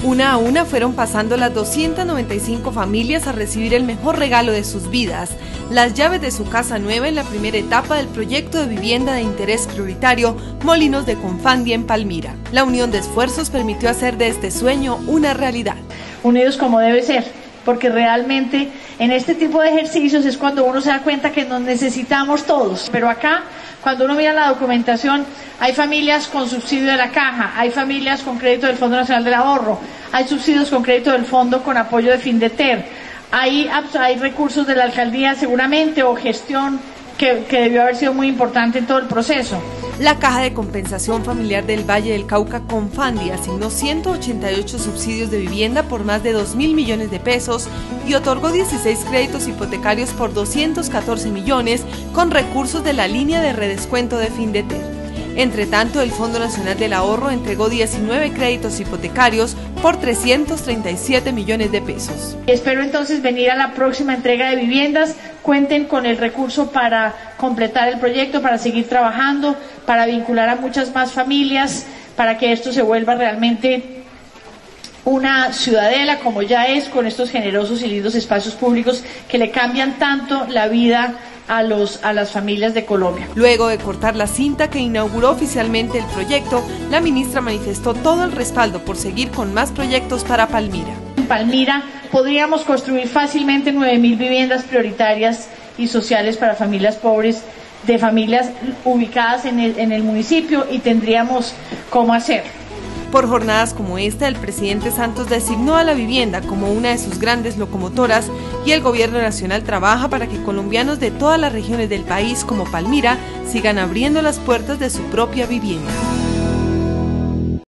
Una a una fueron pasando las 295 familias a recibir el mejor regalo de sus vidas, las llaves de su casa nueva en la primera etapa del proyecto de vivienda de interés prioritario Molinos de Confandia en Palmira. La unión de esfuerzos permitió hacer de este sueño una realidad. Unidos como debe ser, porque realmente en este tipo de ejercicios es cuando uno se da cuenta que nos necesitamos todos. Pero acá, cuando uno mira la documentación, hay familias con subsidio de la caja, hay familias con crédito del Fondo Nacional del Ahorro, hay subsidios con crédito del Fondo con apoyo de Findeter, hay recursos de la alcaldía seguramente o gestión que debió haber sido muy importante en todo el proceso. La Caja de Compensación Familiar del Valle del Cauca, Confandia, asignó 188 subsidios de vivienda por más de 2.000 millones de pesos y otorgó 16 créditos hipotecarios por 214 millones con recursos de la línea de redescuento de Findeter. Entre tanto, el Fondo Nacional del Ahorro entregó 19 créditos hipotecarios por 337 millones de pesos. Espero entonces venir a la próxima entrega de viviendas, cuenten con el recurso para completar el proyecto, para seguir trabajando, para vincular a muchas más familias, para que esto se vuelva realmente una ciudadela como ya es, con estos generosos y lindos espacios públicos que le cambian tanto la vida a las familias de Colombia. Luego de cortar la cinta que inauguró oficialmente el proyecto, la ministra manifestó todo el respaldo por seguir con más proyectos para Palmira. En Palmira podríamos construir fácilmente 9.000 viviendas prioritarias y sociales para familias pobres, de familias ubicadas en el municipio, y tendríamos cómo hacer. Por jornadas como esta, el presidente Santos designó a la vivienda como una de sus grandes locomotoras y el gobierno nacional trabaja para que colombianos de todas las regiones del país como Palmira sigan abriendo las puertas de su propia vivienda.